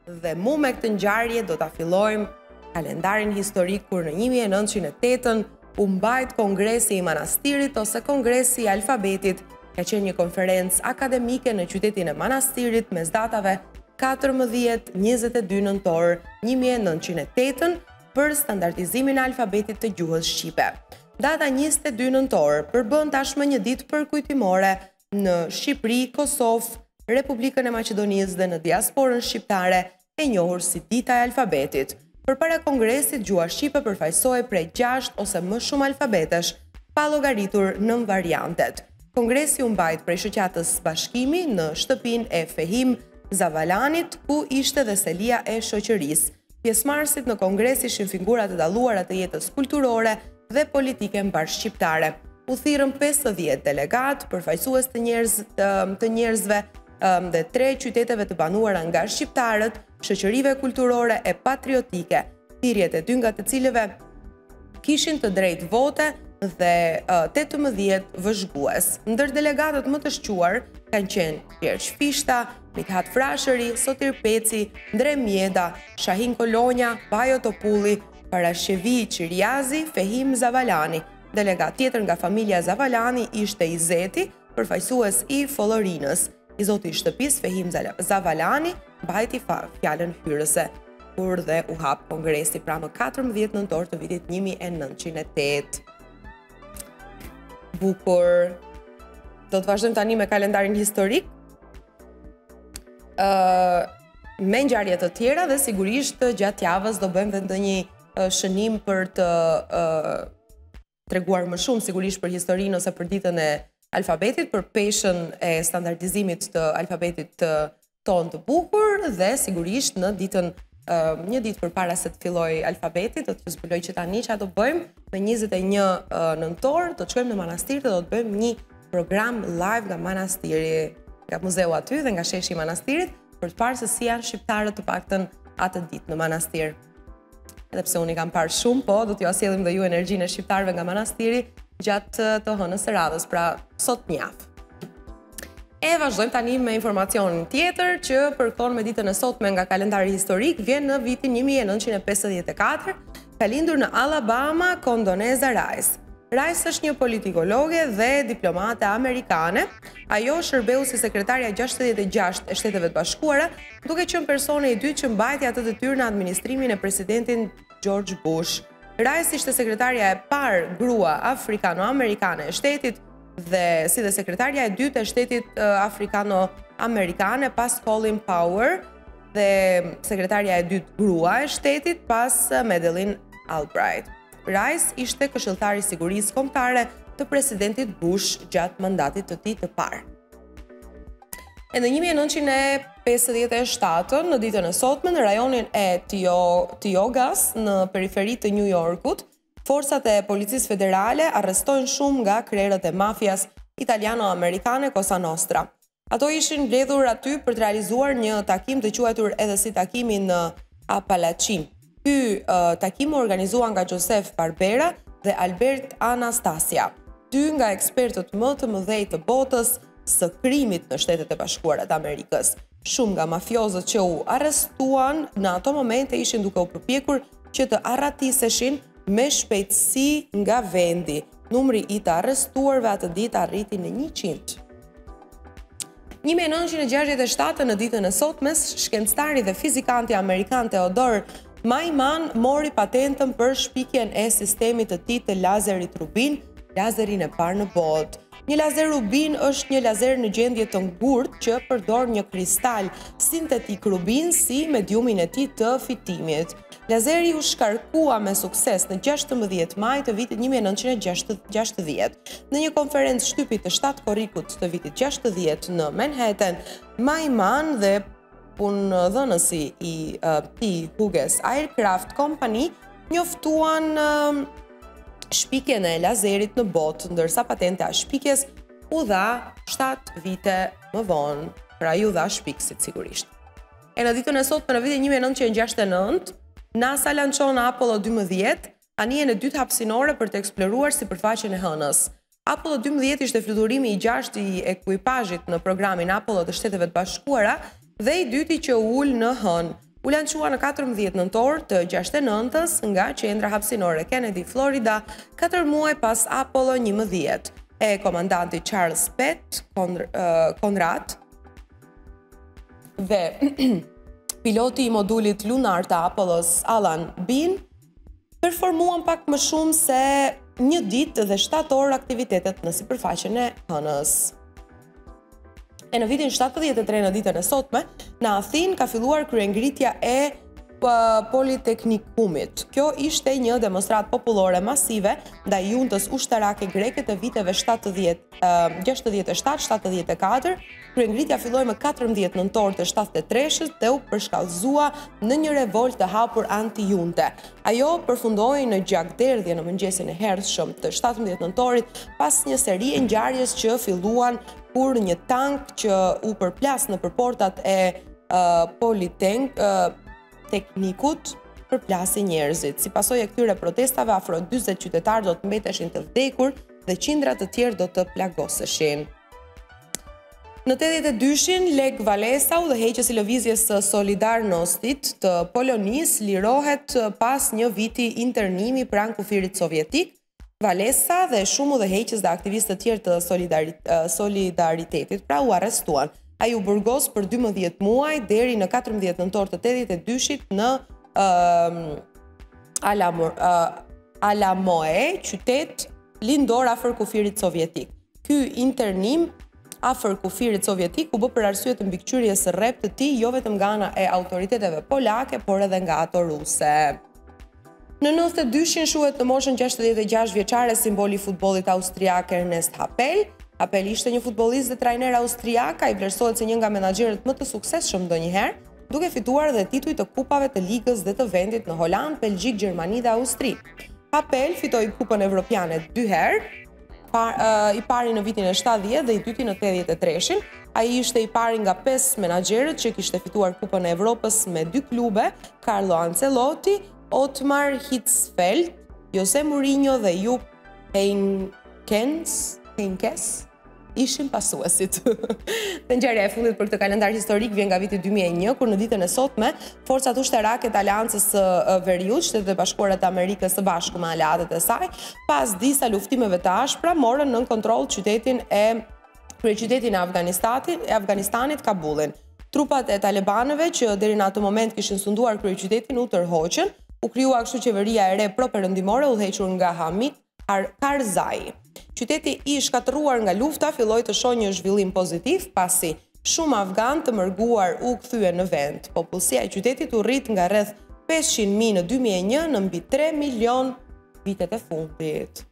Dhe mu me këtë ngjarje do ta fillojmë kalendarin historik kur në 1908 u mbajt Kongresi i Manastirit ose Kongresi i Alfabetit, ka qenë një konferencë akademike në qytetin e Manastirit mes datave 14-22 nëntor 1908 për standardizimin e alfabetit të gjuhës shqipe. Data 22 nëntor përbën tashmë një ditë përkujtimore në Shqipëri, Kosovë, Republikën e Maqedonisë dhe në diasporën shqiptare e njohur si Dita e Alfabetit. Përpara kongresit, gjuha shqipe përfaqësohej prej 6 ose më shumë alfabetesh, pa llogaritur nën variantet. Kongresi u mbajt prej shoqatës Bashkimi në shtëpinë e Fehim Zavalanit, ku ishte dhe selia e shoqërisë. Pjesëmarrësit në kongres ishin figura të dalluara të jetës kulturore dhe politike mbarshqiptare. U thirrën 50 delegat, përfaqësues të njerëzve dhe 3 qyteteve të banuara nga shqiptarët, shoqërive kulturore e patriotike, thirrjet e dy nga të cilëve kishin të drejtë vote dhe 18 vëzhgues. Ndër delegatët më të shquar kanë qenë Gjergj Fishta, Mithat Frashëri, Sotir Peci, Ndre Mjeda, Shahin Kolonja, Bajo Topulli, Parashevi Qiriazi, Fehim Zavalani. Delegat tjetër nga familja Zavalani ishte Izeti, përfaqësues i Follorinës. I zoti i shtëpisë Fehim Zavalani mbajti fjalën hyrëse, kur dhe u hap kongresi pra më 14 nëntor të vitit 1908. Bukur. Do të vazhdojmë tani me kalendarin historik. Me ngjarje të tjera dhe sigurisht gjatë javës do bëjmë edhe një shënim për të treguar më shumë sigurisht për historinë ose për ditën e alfabetit, për peshën e standardizimit të alfabetit ton të bukur dhe sigurisht në ditën një ditë përpara se të fillojë alfabeti, do t'ju zbuloj që tani çfarë do bëjmë me 21 nëntor, do të shkojmë në manastir dhe do të bëjmë një program live nga manastiri, nga muzeu aty dhe nga sheshi i manastirit, për të parë se si janë shqiptarët të paktën atë ditë në manastir. Edhe pse unë i kam parë shumë, po do t'ju asjellim dhe ju energjinë e shqiptarëve nga manastiri gjatë të hënës së radhës, pra sot mjaft. E vazhdojmë tani me informacionin tjetër që përkthon me ditën e sotme nga kalendari historik, vjen në vitin 1954, ka lindur në Alabama Condoleezza Rice. Rice është një politikologe dhe diplomate amerikane. Ajo shërbeu si sekretarja 66 e Shteteve të Bashkuara, duke qenë personi i dytë që mbajti atë detyrë në administrimin e presidentin George Bush. Rice ishte sekretarja e parë grua afrikano-amerikane e shtetit dhe si dhe sekretarja e dytë e shtetit afrikano-amerikane pas Colin Powell dhe sekretarja e dytë grua e shtetit pas Madeleine Albright. Rice ishte këshilltari i sigurisë kombëtare të presidentit Bush gjatë mandatit të tij të parë. E në 1957, në ditën e sotme, në rajonin e Tiogas, në periferi të New Yorkut, forcat e policisë federale arrestojnë shumë nga krerët e mafias italiano-amerikane Cosa Nostra. Ato ishin mbledhur aty për të realizuar një takim të quajtur edhe si takimi në Apalachim. Ky takim u organizua nga Joseph Barbera dhe Albert Anastasia, dy nga ekspertët më të mëdhej të botës së krimit në Shtetet e Bashkuara të Amerikës. Shumë nga mafiozët që u arrestuan në ato momente ishin duke u përpjekur që të arratiseshin me shpejtësi nga vendi. Numri i të arrestuarve atë ditë arriti në 100. 1967 në ditën e sotmes, shkencëtari dhe fizikanti amerikan Theodore Maiman mori patentën për shpikjen e sistemit të tij të lazerit rubin, lazerin e parë në botë. Një lazer rubin është një lazer në gjendje të ngurtë që përdor një kristal sintetik rubin si mediumin e tij të fitimit. Lazeri u shkarkua me sukses në 16 maj të vitit 1960. Në një konferencë shtypi të 7 korrikut të vitit 60 në Manhattan, Maiman dhe punëdhënësi i Hughes Aircraft Company njoftuan shpikjen e lazerit në botë, ndërsa patenta e shpikjes u dha 7 vite më vonë, pra ju dha shpikësit sigurisht. E në ditën e sotme në vitin 1969, NASA lançon Apollo 12, anijen e dytë hapësinore për të eksploruar sipërfaqen e hënës. Apollo 12 ishte fluturimi i 6 i ekuipazhit në programin Apollo të Shteteve të Bashkuara dhe i dyti që ul në hënë. U lançua në 14 nëntor të 69-s nga qendra hapësinore Kennedy, Florida, 4 muaj pas Apollo 11 e komandanti Charles Pett Conrad dhe piloti i modulit lunar të Apollos Alan Bean performuan pak më shumë se një ditë dhe 7 orë aktivitetet në sipërfaqen e hënës. E në vitin 73 në ditën e sotme, në Athinë ka filluar kryengritja e Politeknikumit. Kjo ishte një demonstrat popullore masive ndaj juntës ushtarake greke të viteve 67-74. Kryengritja filloi më 14 nëntor të 73-shit dhe u përshkallëzua në një revolt të hapur anti-junte. Ajo përfundoi në gjakderdhje në mëngjesin e hershëm të 17 nëntorit pas një serie ngjarjes që filluan kur një tank që u përplas në portat e Politeknikut përplasi njerëzit. Si pasojë e këtyre protestave, afro 40 qytetarë do të mbeteshin të vdekur dhe qindra të tjerë do të plagoseshin. Në 82-shin, Lech Walesa, udhëheqësi i lëvizjes së Solidarnostit të Polonisë, lirohet pas një viti internimi pranë kufirit sovjetik. Walesa dhe shumë udhëheqës dhe aktivistë të tjerë të Solidaritetit u arrestuan. Ai u burgos për 12 muaj deri në 14 nëntor të 82-shit në Alamoe, qytet lindor afër kufirit sovjetik. Ky internim afër kufirit sovjetik u bë për arsye të mbikëqyrjes së rrep të tij, jo vetëm nga ana e autoriteteve polake, por edhe nga ato ruse. Në 92-shin shuhet në moshën 66 vjeçare simboli i futbollit austriak Ernest Happel. Happel ishte një futbollist dhe trajner austriak, ai vlerësohet si një nga menaxherët më të suksesshëm ndonjëherë, duke fituar edhe tituj të kupave të ligës dhe të vendit në Holand, Belgjik, Gjermani dhe Austri. Happel fitoi kupën evropiane 2 herë, i pari në vitin e 70 dhe i dyti në 83-shin. Ai ishte i pari nga 5 menaxherët që kishte fituar kupën e Evropës me 2 klube, Carlo Ancelotti, Otmar Hitzfeld, Jose Mourinho dhe Jupp Heynckes ishin pasuesit. Dhe ngjarja e fundit për këtë kalendar historik vjen nga viti 2001, kur në ditën e sotme forcat ushtarake të Aleancës së Veriut, Shtetet e Bashkuara të Amerikës së Bashku me aleatët e saj, pas disa luftimeve të ashpra, morën nën kontroll kryeqytetin e Afganistanit, Kabullin. Trupat e talibanëve që deri në atë moment kishin sunduar kryeqytetin u tërhoqën, u krijua kështu qeveria e re pro-perëndimore udhëhequr nga Hamid Karzai. Qyteti i shkatërruar nga lufta filloi të shohë një zhvillim pozitiv pasi shumë afgan të mërguar u kthye në vend. Popullsia e qytetit u rrit nga rreth 500.000 në 2001 në mbi 3 milion vitet e fundit.